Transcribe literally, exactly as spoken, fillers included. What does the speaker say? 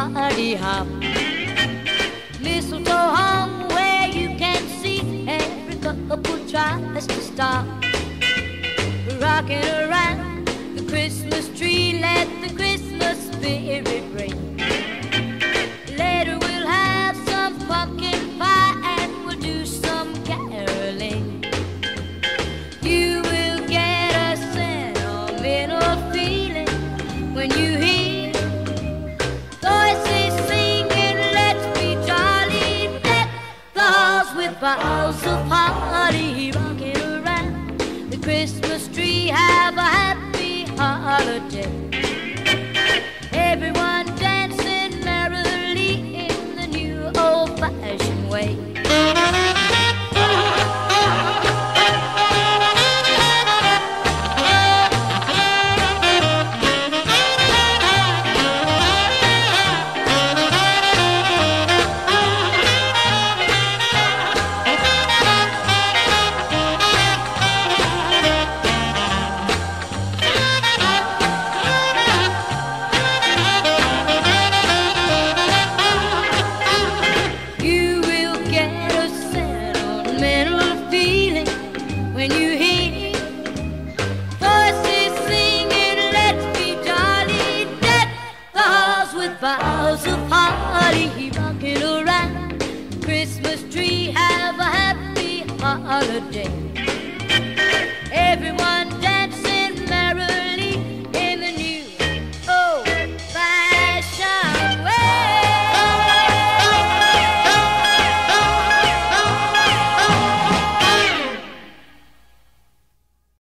party hop. Mistletoe hung where you can see every couple tries to stop. Rocking around the Christmas tree, let the Christmas spirit ring. Later we'll have some pumpkin pie and we'll do some caroling. You will get a sentimental feeling when you hear voices singing, let's be jolly, deck the halls with boughs of holly. Rocking around the Christmas tree, have a happy holiday. Everyone dancing merrily in the new old-fashioned way. When you hear voices singing, let's be jolly, deck the halls with boughs of holly. Rocking around the Christmas tree, have a happy holiday. Everyone